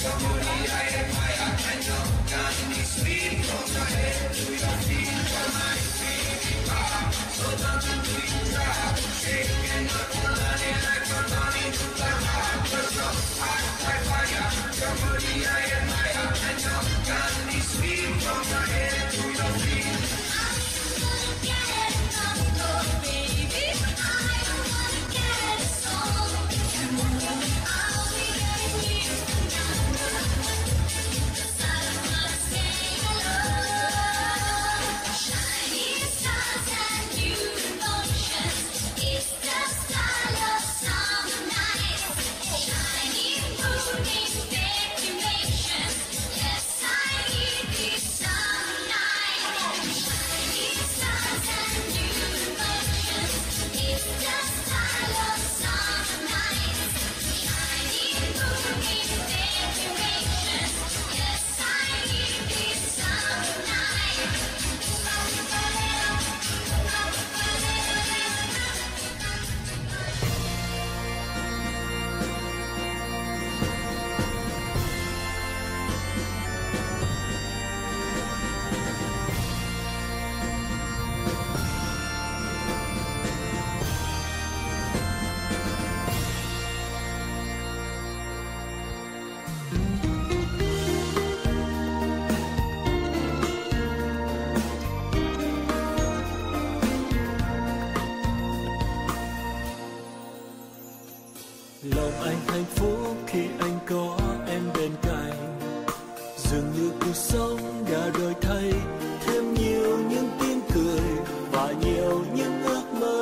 Lòng anh hạnh phúc khi anh có em bên cạnh, dường như cuộc sống đã đổi thay, thêm nhiều những tiếng cười và nhiều những ước mơ.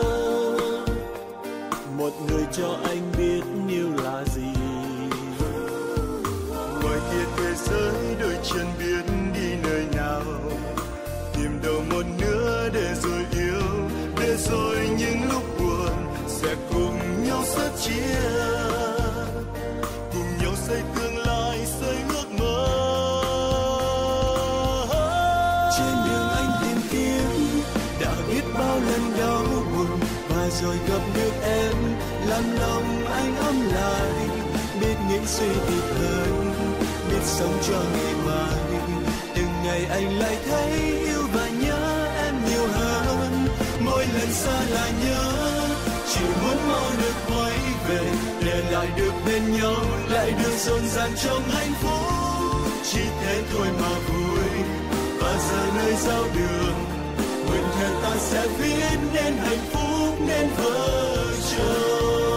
Một người cho anh biết yêu là gì. Ngoài kia thế giới đôi chân biết đi nơi nào, tìm đâu một nữa để rồi yêu, để rồi những lúc buồn sẽ cùng nhau sớt chia, cùng nhau xây tương lai, xây ước mơ. Trên đường anh tìm kiếm đã biết bao lần đau buồn, và rồi gặp được em làm lòng anh ấm lại, biết nghĩ suy thật hơn, biết sống cho ngày mai. Từng ngày anh lại thấy yêu và nhớ em nhiều hơn, mỗi lần xa lại nhớ, chỉ muốn mau được quay về, để lại được bên nhau, lại được rộn ràng trong hạnh phúc. Chỉ thế thôi mà vui, và giờ nơi giao đường, nguyện thề ta sẽ viết nên hạnh phúc, nên vợ chồng.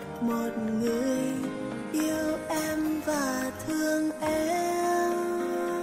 Một người yêu em và thương em.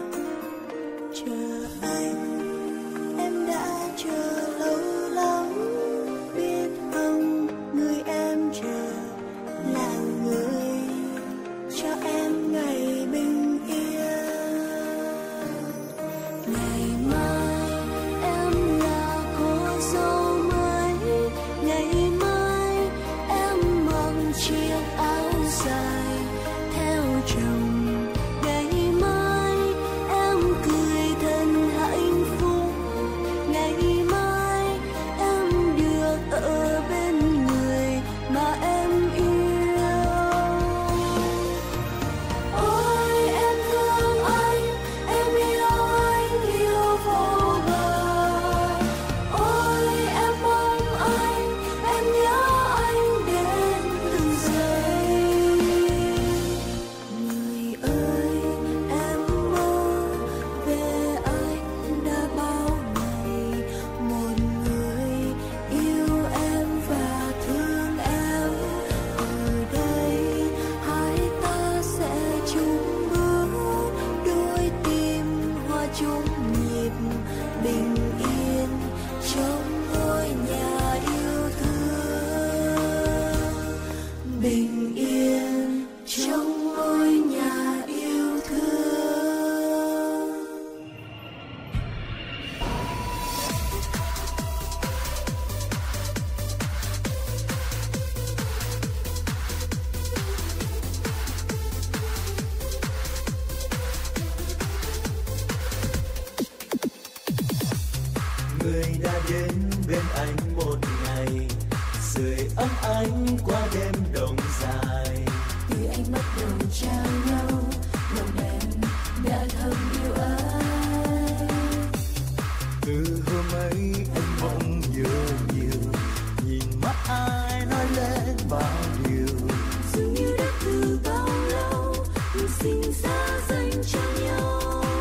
ấm ánh qua đêm đông dài. Từ anh bắt đầu trao nhau, lòng em đã thầm yêu ai. Từ hôm ấy anh bỗng nhớ nhiều, nhìn mắt ai nói lên bao điều. Dường như đã từ bao lâu mình sinh ra dành cho nhau.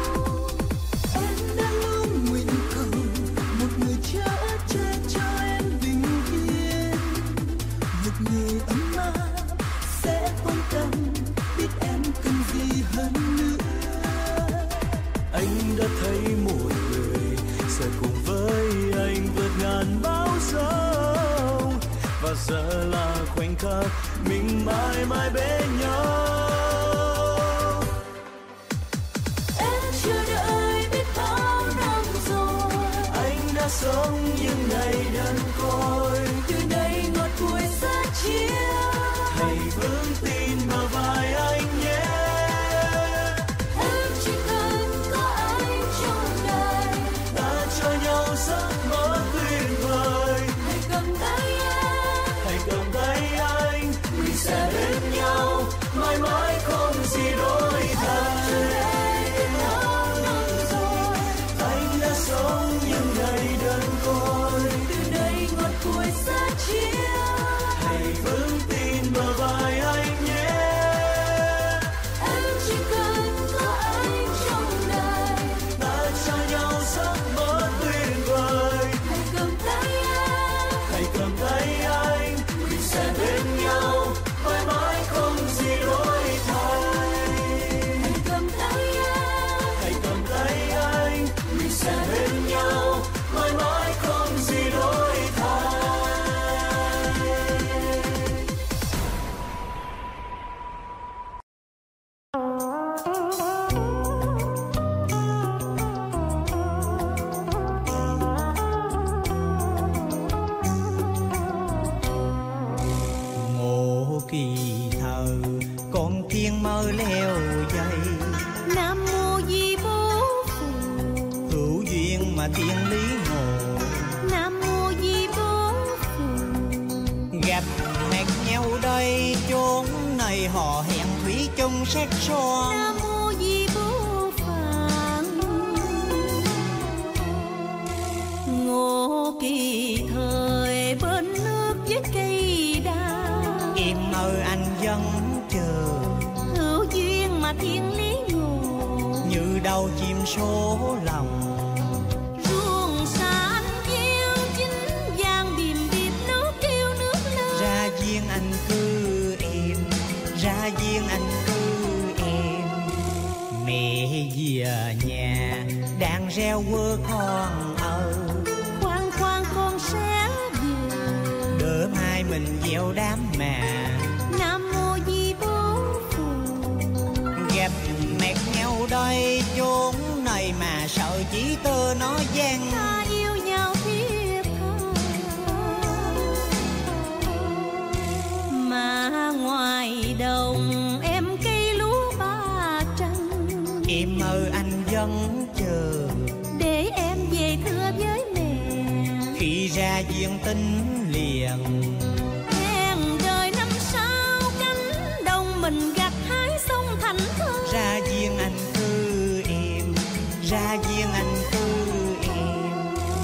Em đã luôn nguyện cầu một người cha che cho em bình yên, một người ấm áp sẽ quan tâm, biết em cần gì hơn nữa. Anh đã thấy một người sẽ cùng với anh vượt ngàn bão giông, và giờ là khoảnh khắc mình mãi mãi bên nhau. Em chờ đợi biết bao năm rồi, Anh đã sống những ngày đơn côi, từ đây ngọt bùi xa chia. hãy vững tin vào vai anh nhé. Em chỉ cần có anh trong đời, Ta cho nhau giấc mơ tuyệt vời. hãy cầm tay em, Hãy cầm tay anh, mình sẽ bên nhau mãi mãi không gì đổi thay. Anh đã sống những ngày đơn côi, từ đây ngọt bùi xa chia. hãy vững tin vào vai anh nhé. Em chỉ cần có anh trong đời, Ta cho nhau giấc mơ tuyệt vời. hãy cầm tay em, Hãy cầm tay anh, mình sẽ bên nhau mãi mãi không gì đổi thay. hãy cầm tay em, Hãy cầm tay anh, mình sẽ bên nhau mãi mãi không gì đổi thay. Ngộ kỳ thờ con tiên mơ leo dây, Nam mô Di Bố Phù, hữu duyên mà thiên lý ngộ. Nam mô Di Bố Phù, Gặp hẹn nhau đây chốn này họ hẹn thủy chung sắc son. Nam mô Di Bố Phạn. Ngộ kỳ thời bên nước với cây đa, Em ơi anh vẫn chờ, hữu duyên mà thiên lý ngộ. như đâu chim số lòng. Ruộng xa anh gieo chính vàng bìm bịp nước kêu nước lên. Ra duyên anh cứ em, ra duyên anh cứ em. Mẹ về nhà đang reo quơ con ơi, Khoan khoan con sẽ về. đỡ mai mình gieo đám mà. Nam mô Di Bố Phù, Gặp mẹt nhau đây chốn này mà sợ chỉ tơ nó gian. ta yêu nhau thiết tha. Mà ngoài đồng em cây lúa ba trăng, Em ơi anh vẫn chờ, để em về thưa với mẹ. khi ra duyên tính liền. Hẹn đời năm sau cánh đồng mình gặt hái sông thành thơ. Ra duyên anh cứ em, ra duyên anh cứ em.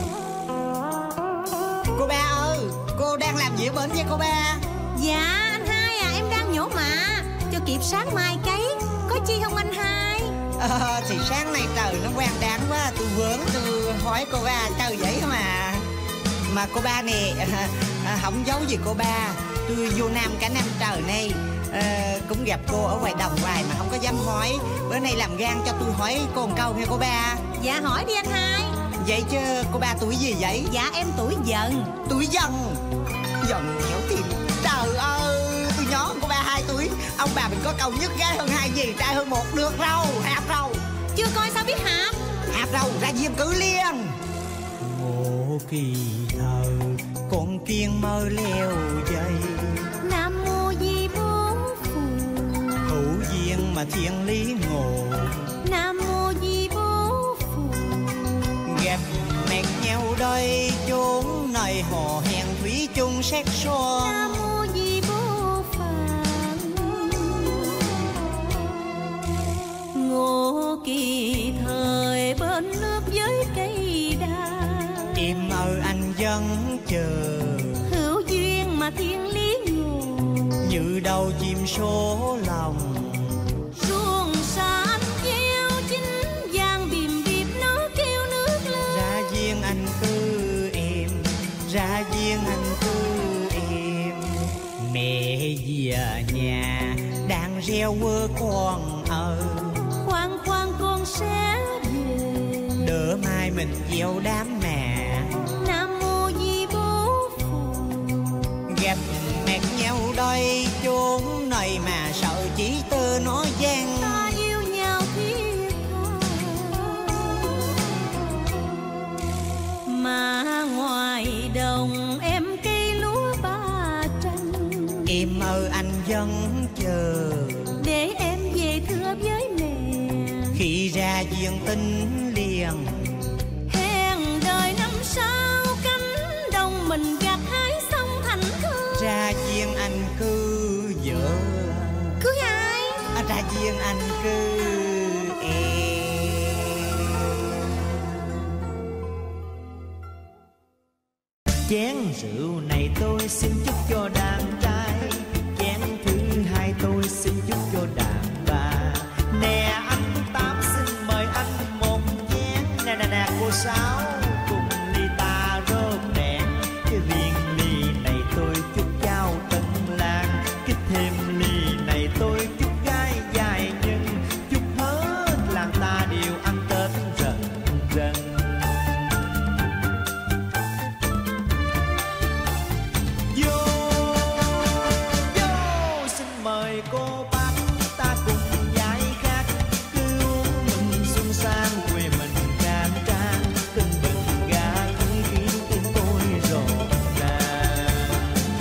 Cô ba ơi, cô đang làm gì ở bển vậy cô ba? Dạ anh Hai à, em đang nhổ mạ cho kịp sáng mai cấy. Có chi không anh Hai? Thì sáng nay trời nó quang đáng quá, tôi vướng tôi hỏi cô ba trời vậy mà. Mà cô ba nè, không giấu gì cô ba, tôi vô Nam cả năm trời nay, cũng gặp cô ở ngoài đồng hoài mà không có dám hỏi. Bữa nay làm gan cho tôi hỏi cô một câu nha cô ba. Dạ hỏi đi anh Hai. Vậy chứ cô ba tuổi gì vậy? Dạ em tuổi Dần. Tuổi Dần. Dần hiểu tìm. Trời ơi, tôi nhỏ cô ba 2 tuổi. Ông bà mình có câu nhất gái hơn 2 gì trai hơn 1 được rau, hạt rau. Chưa coi sao biết hả? Hạt rau ra diêm cử liên. Ngộ kỳ thờ con kiên mơ leo dây, Nam mô Di Bố Phù, hữu duyên mà thiên lý ngộ. Nam mô Di Bố Phù, Gặp mẹt nhau đây chốn này họ hẹn thủy chung xét son. Nam mô Di Bố Phạn. Ngộ kỳ thời bên nước với cây đa. Em ơi anh vẫn chờ. Hữu duyên mà thiên lý ngộ. Như đầu chim số lòng. Ruộng xa anh gieo chính vàng bìm bịp nó kêu nước lên. Ra duyên anh cứ em, ra duyên anh cứ em. Mẹ về nhà đang reo quơ con ơi. Khoan khoan con sẽ về. Đỡ mai mình gieo đám mẹ. Nam mô Di Bố Phật. Gặp mẹ nhau đôi chốn nơi mà sợ chỉ tơ nó gian. Ta yêu nhau thiết tha. Mà ngoài đồng em cây lúa ba tranh. Em ơi anh vẫn chờ. Để em về thưa với mẹ. Khi ra duyên tình liền. Hẹn đời năm sau cánh đồng mình gặt hái xong thành thơ. Ra duyên anh cứ vợ. Cưới ai? Ra duyên anh cứ em. Chén rượu này tôi xin chúc cho đàn trai. Chén thứ hai tôi xin chúc cho đàn bà. Nè anh Tám xin mời anh một chén. Nè nè nè cô Sáu cùng ly ta rớt đèn. Cái riêng ly này tôi chúc trao tận làng. Cái thêm ly này tôi chúc gái dài nhân. Chúc hết làng ta đều ăn Tết rần rần. Vô vô xin mời cô bác ta cùng giải khát. Cứ uống mừng xuân sang quê mình khang trang. Từng bình gà thấy khiến tim tôi rộn ràng.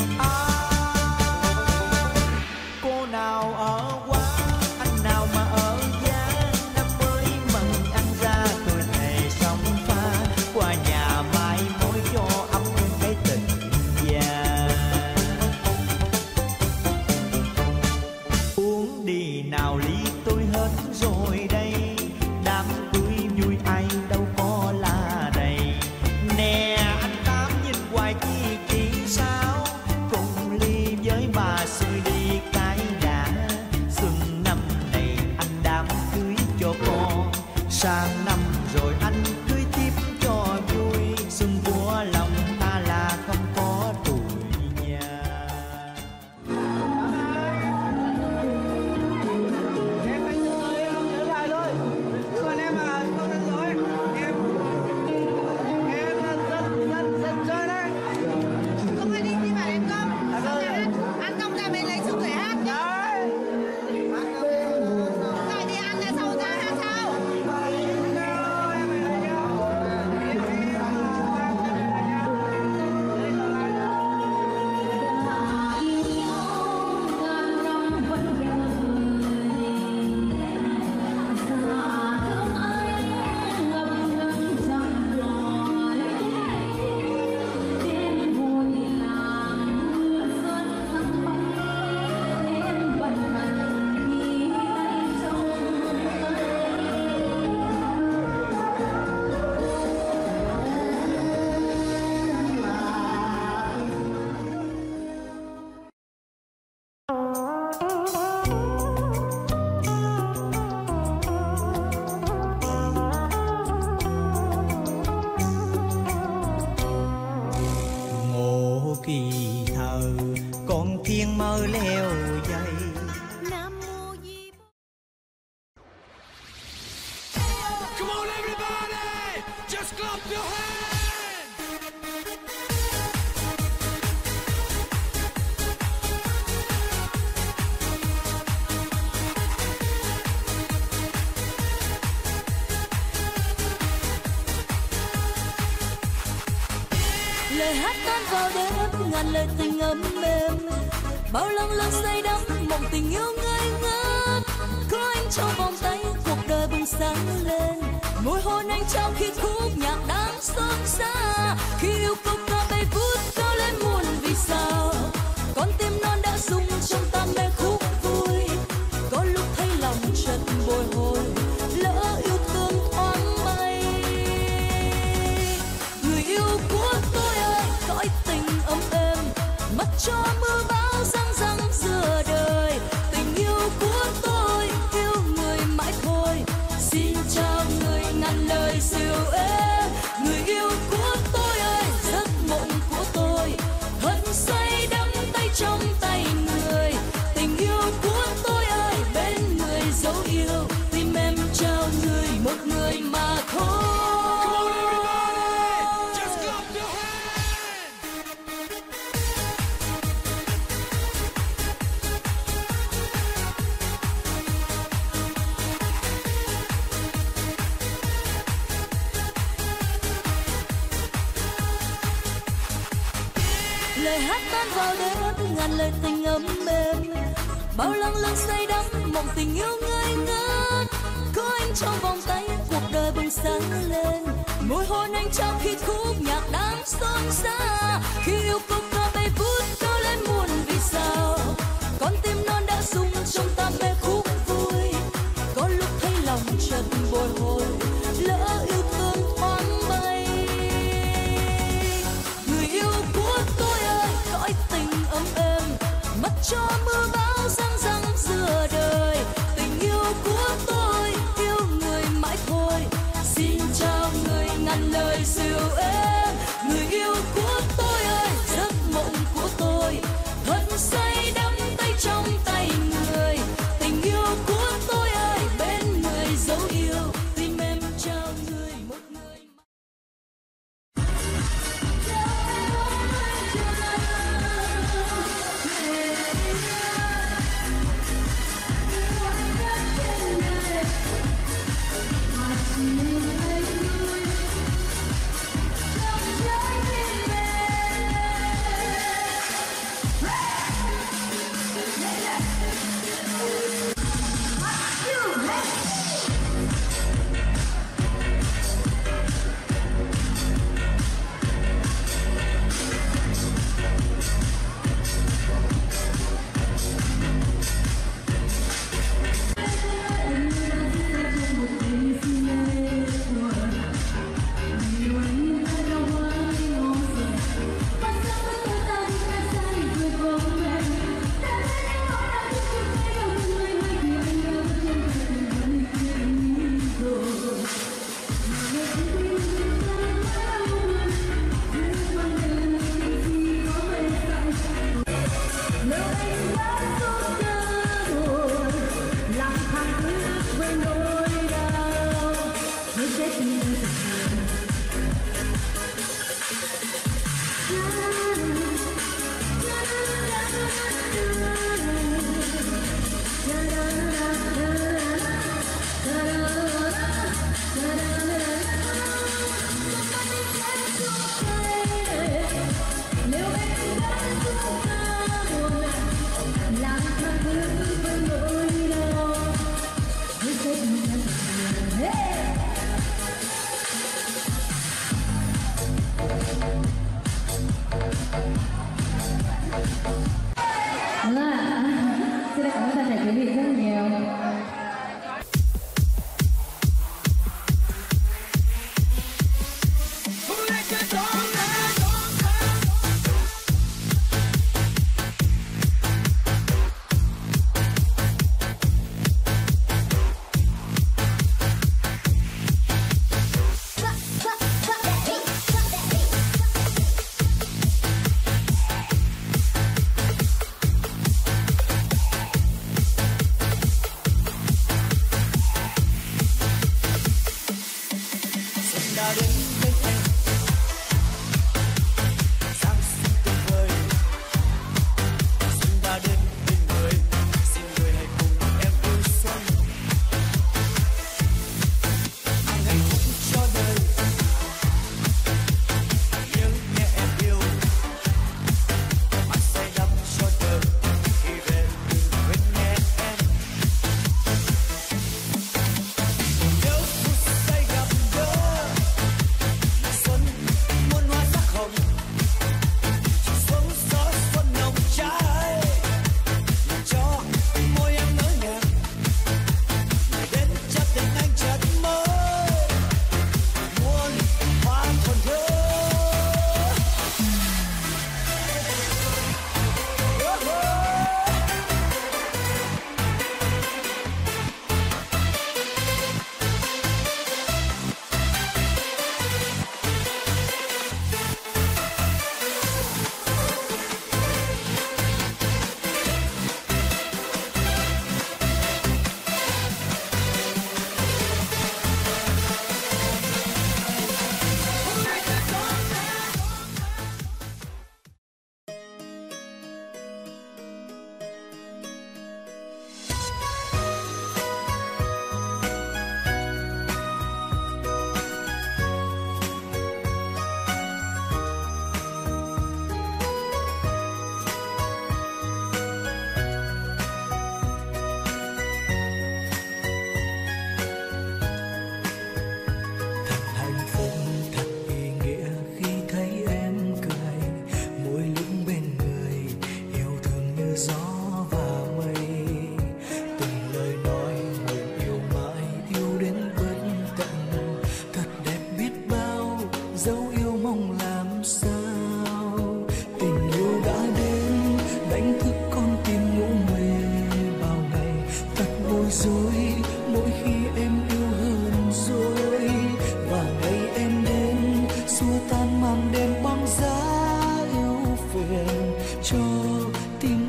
Cô nào ở quá, anh nào mà ở giá. Năm mới mừng anh ra tôi thề sóng pha. Qua nhà mai mối cho ấm cái tình già. Uống đi nào ly tôi hết rồi đây. Đám cưới vui ai đâu có là đầy. Nè anh Tám nhìn hoài chi kỳ sao. Cùng ly với bà xui đi cái đã. Xuân năm này anh đám cưới cho con. Sang năm rồi anh cưới tiếp cho vui. Xuân của lòng ta là không có tuổi già. Không ai đi thì bảo em không. Ăn xong ra bên lấy sức để hát nhá. Lại đi ăn là sau ra hát sao? Ngộ kỳ thờ con tiên mơ leo dây. Nam mô Di Bố. Come on everybody, just clap your hands. Lời hát tan vào đêm ngàn lời tình ấm êm. Bao lần lần say đắm mộng tình yêu ngây ngất. Có anh trong vòng tay cuộc đời bừng sáng lên. Môi hôn anh trong khi khúc nhạc đang xót xa. Khi yêu câu ca bay vút cao lên mùa lời hát tan vào đêm ngàn lời tình ấm êm, bao lăng lăng say đắm mộng tình yêu ngây ngất. Có anh trong vòng tay cuộc đời bừng sáng lên, môi hôn anh trao khi khúc nhạc đang xôn xa. Khi yêu câu ca bay vút cao lên muôn vì sao, con tim non đã rung trong tam bê khúc vui. Có lúc thấy lòng chợt bồi hồi, lỡ yêu thương thoáng bay. Người yêu của tôi ơi, cõi tình ấm êm, mặc cho mưa bão răng răng giữa đời. Tình yêu của tôi yêu người mãi thôi, xin trao người ngàn lời dịu êm. Người yêu của tôi ơi, giấc mộng của tôi thật say đắm tay trong tay người. Tình yêu của tôi ơi, bên người dấu yêu, tim em trao người một người. Xin cảm ơn toàn thể quý vị rất nhiều.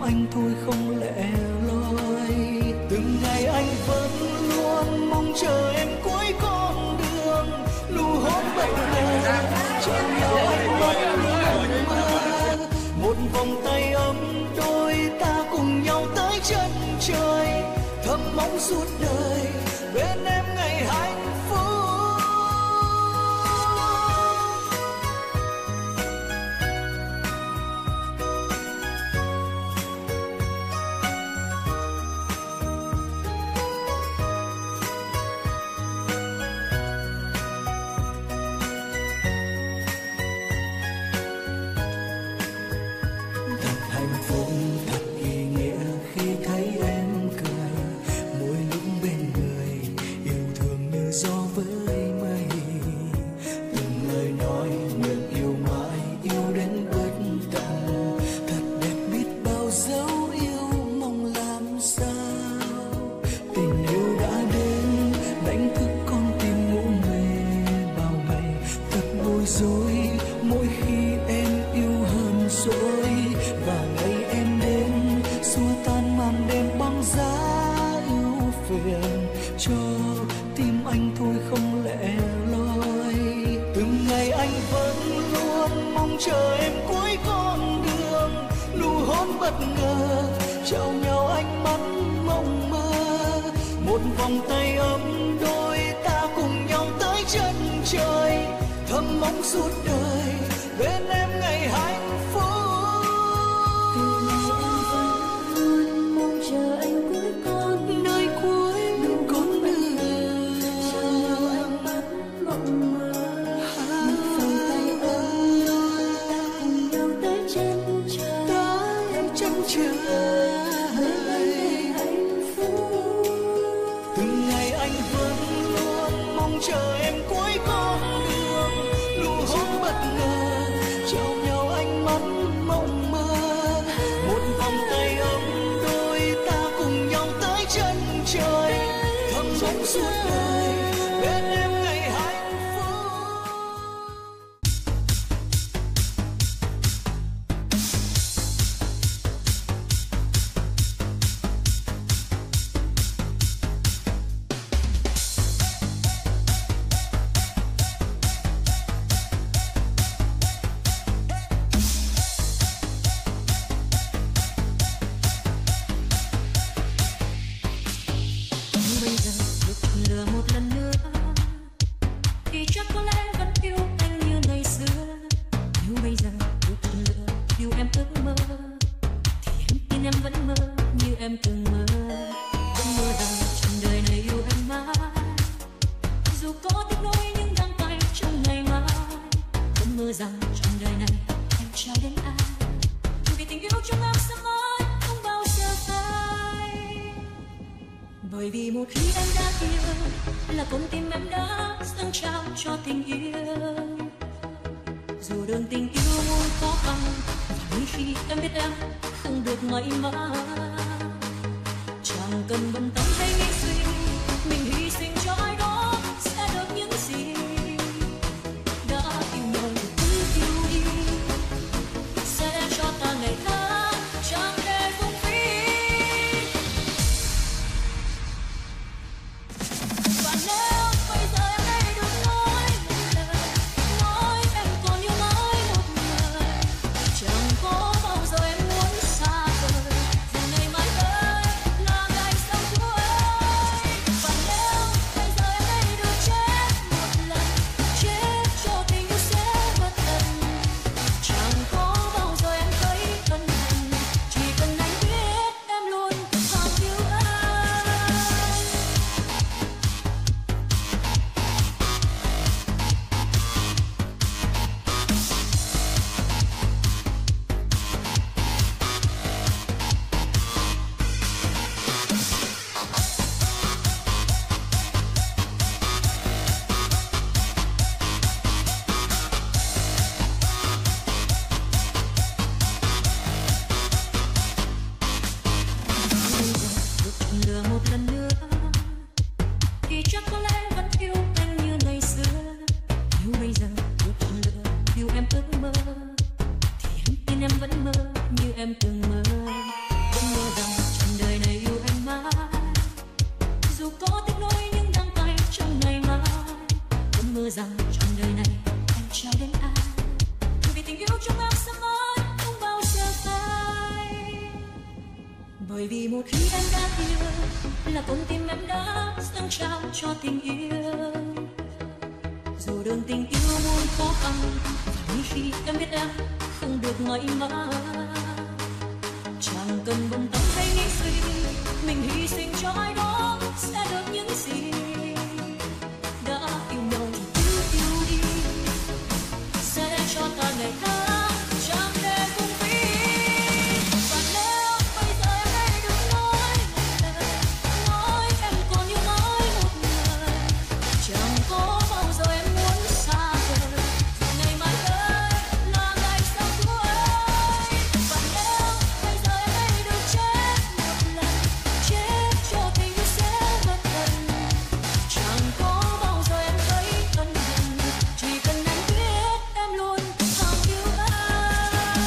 anh thôi không lẻ loi. Từng ngày anh vẫn luôn mong chờ em cuối con đường, nụ hôn bất ngờ cho nhau anh vẫn luôn mơ. Một vòng tay ấm đôi ta cùng nhau tới chân trời, thầm mong suốt đời bên em ngày hạnh phúc. Bởi vì một khi em đã yêu là con tim em đã dâng trao cho tình yêu. Dù đường tình yêu muôn khó khăn, đôi khi em biết em không được may mắn. Chẳng cần bận tâm hay nghĩ suy, mình hy sinh cho ai đó sẽ được những gì. Đã yêu nhau thì cứ yêu đi, sẽ cho ta ngày tháng chẳng để phung phí. Và nếu bây giờ em đây được nói một lời, nói em còn yêu mãi một người, chẳng có bao giờ em muốn xa vời. Dù ngày mai tới là ngày sau cuối. Và nếu bây giờ em đây được chết một lần, chết cho tình yêu sẽ bất tận, chẳng có bao giờ em thấy ân hận. Chỉ cần anh biết em luôn còn yêu anh. Được chọn lựa một lần nữa thì chắc có lẽ vẫn yêu anh như ngày xưa. Nếu bây giờ được chọn lựa điều em ước mơ thì em tin em vẫn mơ như em từng mơ. hứa rằng trong đời này anh trao đến ai, vì tình yêu trong em sẽ mãi không bao giờ phai. Bởi vì một khi em đã yêu là con tim em đã dâng trao cho tình yêu. Dù đường tình yêu muôn khó khăn, và như khi em biết em không được mãi mãi, chẳng cần bận tâm hay nghĩ gì, mình hy sinh cho ai đó sẽ được những gì. Đã yêu nhau thì yêu đi, sẽ cho ta ngày tháng chẳng để cùng phí. Và nếu bây giờ em hãy đừng nói một lời, nói em còn yêu mãi một người, chẳng có bao giờ em muốn xa rời. Ngày mai tới là ngày sau cuối. Và nếu bây giờ em hãy được chết một lần, chết cho tình yêu sẽ bất tận. Chẳng có bao giờ em thấy ân hận, chỉ cần em biết em luôn thầm yêu anh.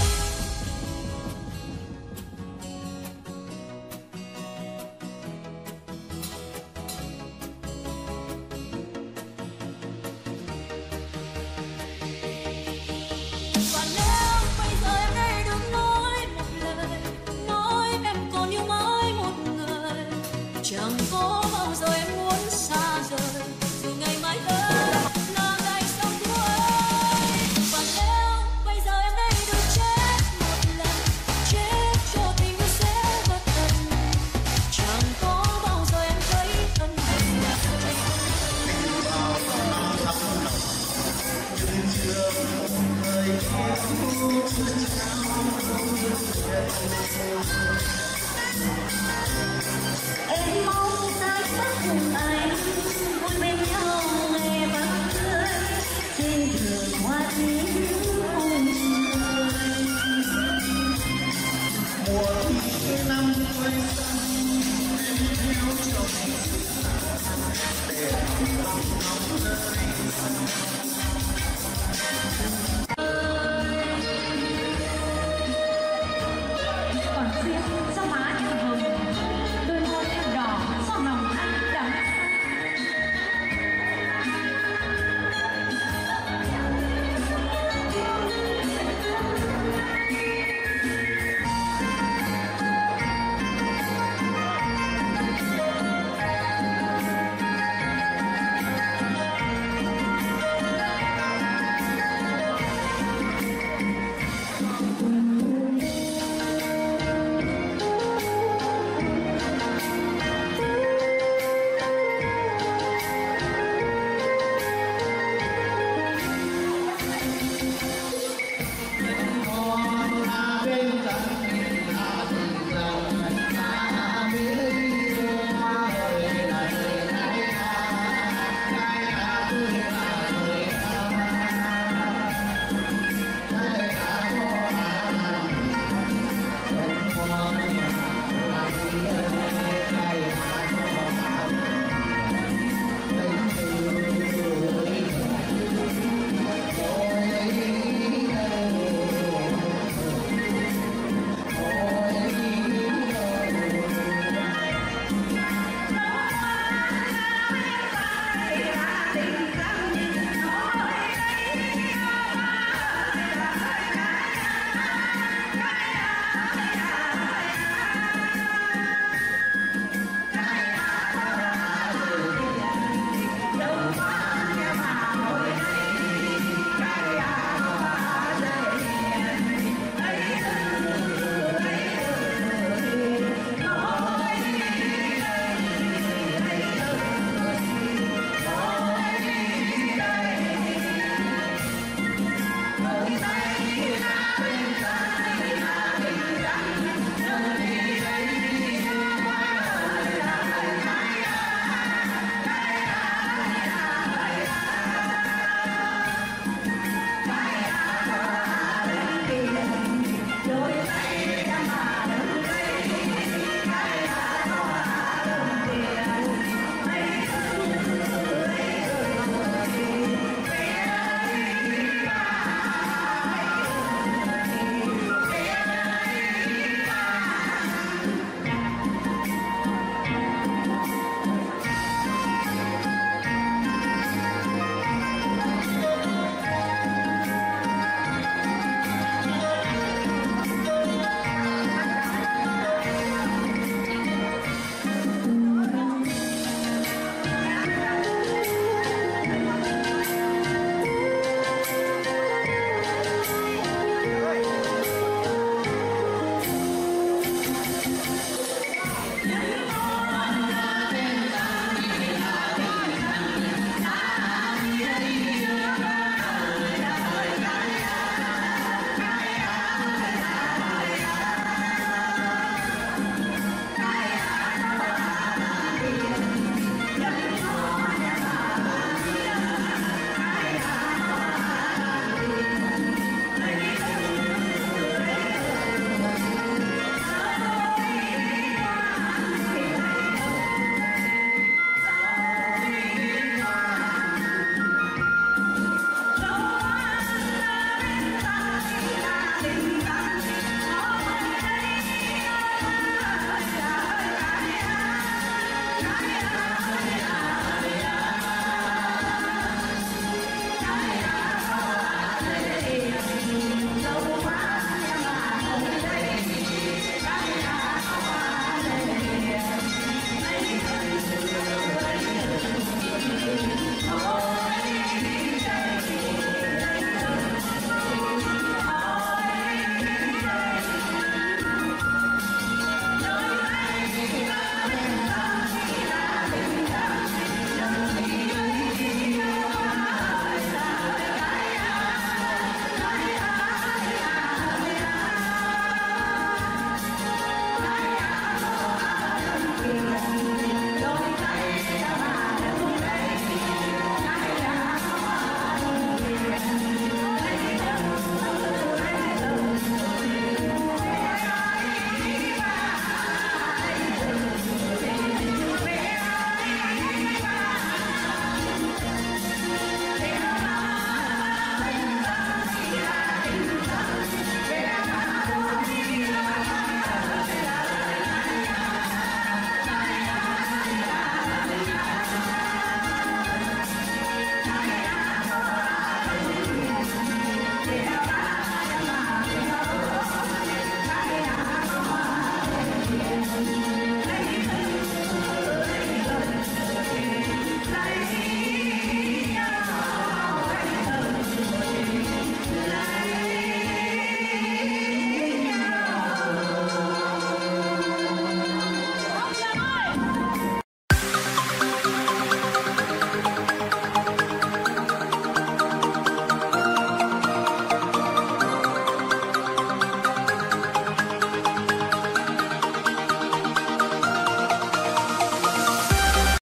Và nếu bây giờ em hãy đừng nói một lời, nói em còn yêu mãi một người, chẳng có bao giờ em muốn xa rời. Dù ngày mai tới là ngày sau cuối. Và nếu bây giờ em hãy được chết một lần, chết cho tình yêu sẽ bất tận. Chẳng có bao giờ em thấy ân hận. Em mong ta sẽ cùng anh vui bên nhau ngày vắng tươi trên đường hoa tím hồng trời. Mùa thu năm quay xuân em theo chồng để lòng nóng rơi.